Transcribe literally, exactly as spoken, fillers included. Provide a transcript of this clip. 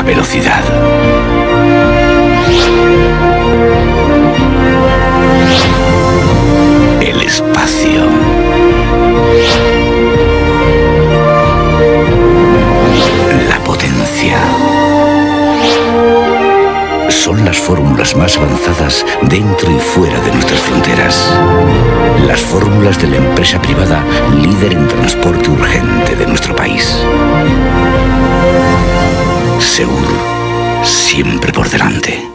la velocidad. El espacio. La potencia. Son las fórmulas más avanzadas dentro y fuera de nuestras fronteras. Las fórmulas de la empresa privada líder en transporte urgente de nuestro país. Seur, siempre por delante.